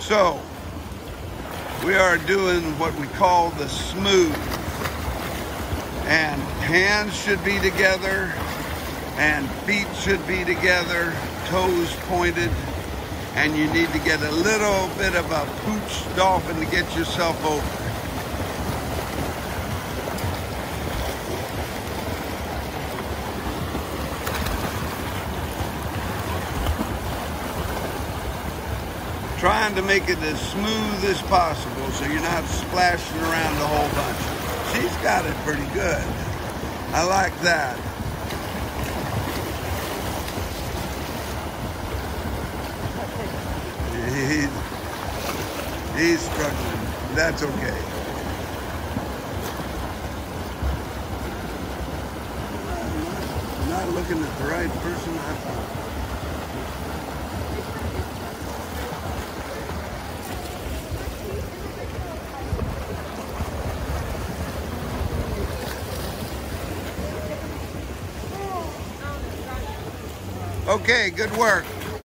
So, we are doing what we call the smooth. And hands should be together, and feet should be together, toes pointed, and you need to get a little bit of a pooch dolphin to get yourself over. Trying to make it as smooth as possible so you're not splashing around a whole bunch. She's got it pretty good. I like that. He's struggling. That's okay. I'm not looking at the right person. Okay, good work.